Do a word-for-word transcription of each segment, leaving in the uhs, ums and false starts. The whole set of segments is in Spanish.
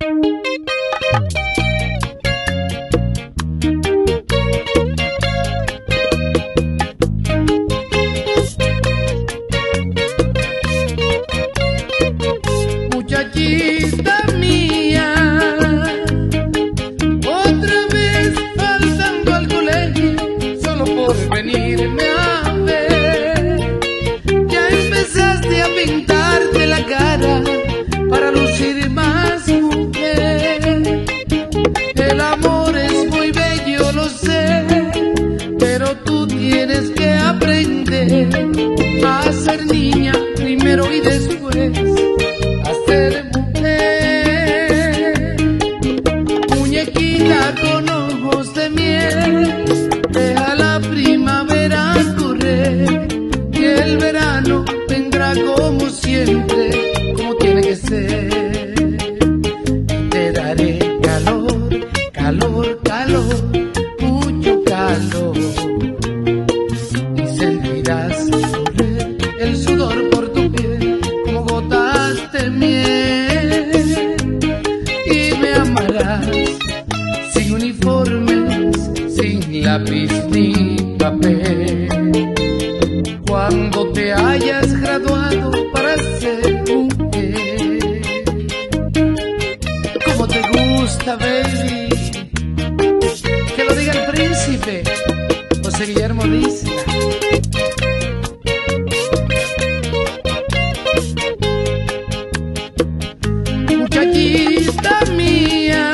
Muchachita mía, otra vez faltando al colegio solo por venirme a ver. Ya empezaste a pintarte la cara para lucir más mujer. El amor es muy bello, lo sé, pero tú tienes que aprender a ser niña primero y después a ser mujer. Muñequita con ojos de miel, deja la primavera correr y el verano vendrá como siempre, como tiene que ser. Te daré calor, calor, calor, mucho calor, y sentirás correr el sudor por tu piel como gotas de miel, y me amarás sin uniformes, sin lápiz ni papel. Cuando te hayas graduado para ser mujer, como te gusta, baby, que lo diga el príncipe José Guillermo Díaz. Muchachita mía,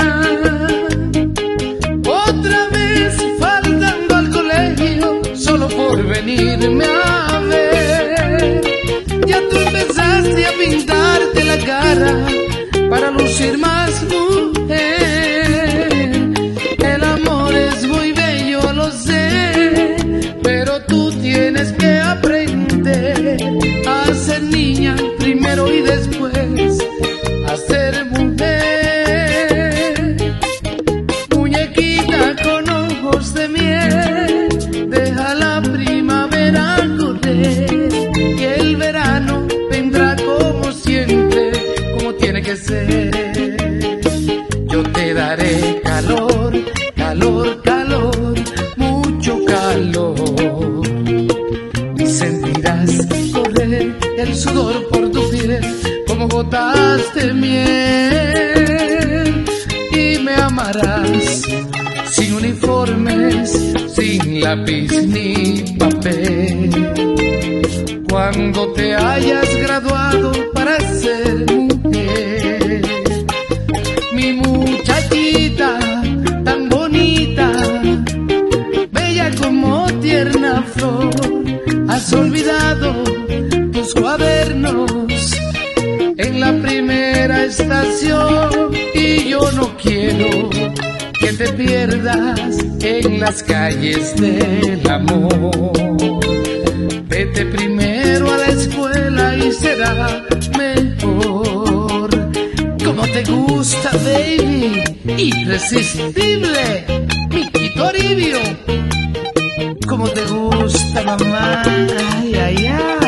otra vez faltando al colegio solo por venirme a ver. Ya tú empezaste a pintarte la cara para lucir más mujer. El amor es muy bello, lo sé, pero tú tienes que aprender a ser niña primero y después a ser mujer. Muñequita con ojos de miel, deja la primavera correr y el verano vendrá como siempre, como tiene que ser. Yo te daré calor, calor, calor, mucho calor, y sentirás correr el sudor por tu piel como gotas de miel, y me amarás sin uniformes, sin lápiz ni papel. Cuando te hayas graduado para ser mujer, mi muchachita tan bonita, bella como tierna flor, has olvidado tus cuadernos en la primera estación, y yo no quiero que te pierdas en las calles del amor. Vete primero a la escuela y será mejor. Como te gusta, baby, irresistible, mi Toribio. Como te gusta, mamá, ay, ay, ay.